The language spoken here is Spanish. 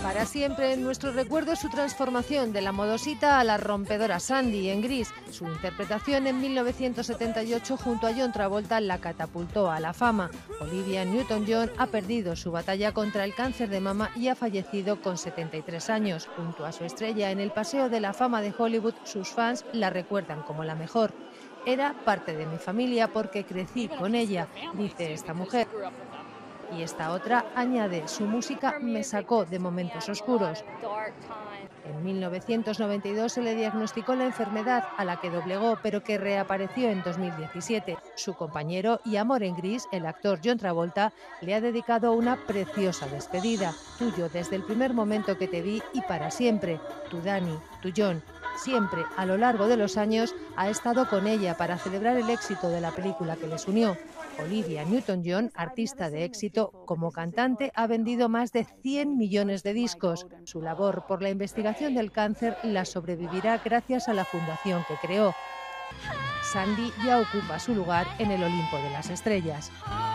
Para siempre en nuestro recuerdo su transformación de la modosita a la rompedora Sandy en Gris. Su interpretación en 1978 junto a John Travolta la catapultó a la fama. Olivia Newton-John ha perdido su batalla contra el cáncer de mama y ha fallecido con 73 años. Junto a su estrella en el Paseo de la Fama de Hollywood, sus fans la recuerdan como la mejor. Era parte de mi familia porque crecí con ella, dice esta mujer. Y esta otra añade, su música me sacó de momentos oscuros. En 1992 se le diagnosticó la enfermedad a la que doblegó, pero que reapareció en 2017. Su compañero y amor en Gris, el actor John Travolta, le ha dedicado una preciosa despedida. Tuyo desde el primer momento que te vi y para siempre. Tu Dani, tu John. Siempre, a lo largo de los años, ha estado con ella para celebrar el éxito de la película que les unió. Olivia Newton-John, artista de éxito, como cantante ha vendido más de 100 millones de discos. Su labor por la investigación del cáncer la sobrevivirá gracias a la fundación que creó. Sandy ya ocupa su lugar en el Olimpo de las estrellas.